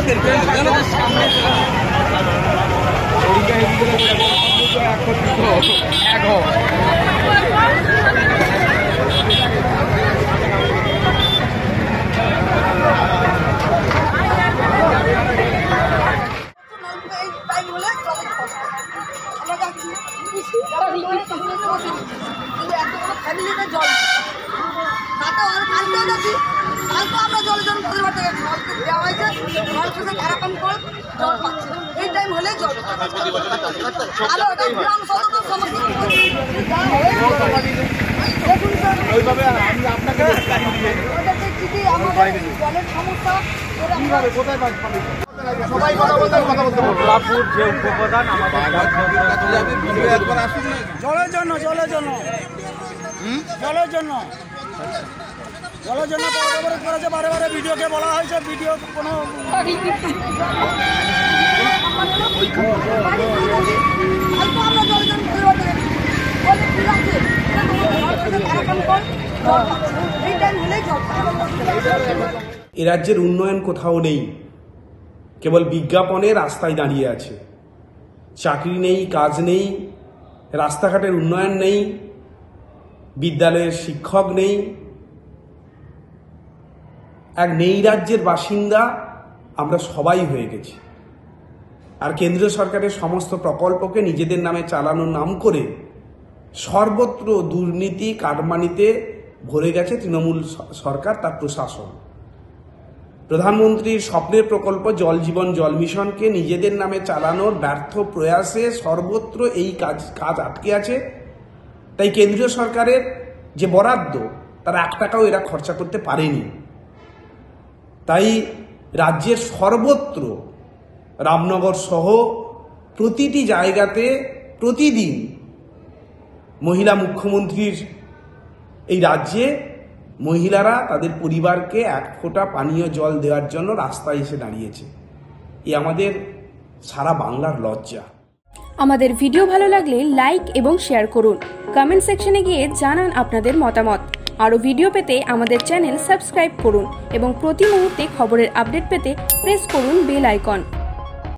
জলের জন্য করেছে বারে বারে ভিডিওকে বলা হয়েছে ভিডিও কোনো এ রাজ্যের উন্নয়ন কোথাও নেই, কেবল বিজ্ঞাপনে রাস্তায় দাঁড়িয়ে আছে। চাকরি নেই, কাজ নেই, রাস্তাঘাটের উন্নয়ন নেই, বিদ্যালয়ের শিক্ষক নেই। এক নেই রাজ্যের বাসিন্দা আমরা সবাই হয়ে গেছি। আর কেন্দ্রীয় সরকারের সমস্ত প্রকল্পকে নিজেদের নামে চালানোর নাম করে সর্বত্র দুর্নীতি কাটমানিতে ভরে গেছে তৃণমূল সরকার, তার প্রশাসন। প্রধানমন্ত্রীর স্বপ্নের প্রকল্প জল জীবন জল মিশনকে নিজেদের নামে চালানোর ব্যর্থ প্রয়াসে সর্বত্র এই কাজ আটকে আছে। তাই কেন্দ্রীয় সরকারের যে বরাদ্দ তার 1 টাকাও এরা খরচা করতে পারেনি। তাই রাজ্যের সর্বত্র রামনগর সহ প্রতিটি জায়গাতে প্রতিদিন মহিলা মুখ্যমন্ত্রীর এই রাজ্যে মহিলারা তাদের পরিবারকে 1 ফোঁটা পানীয় জল দেওয়ার জন্য রাস্তায় এসে দাঁড়িয়েছে। এই আমাদের সারা বাংলার লজ্জা। আমাদের ভিডিও ভালো লাগলে লাইক এবং শেয়ার করুন। কমেন্ট সেকশনে গিয়ে জানান আপনাদের মতামত। আরও ভিডিও পেতে আমাদের চ্যানেল সাবস্ক্রাইব করুন এবং প্রতি মুহূর্তে খবরের আপডেট পেতে প্রেস করুন বেল আইকন।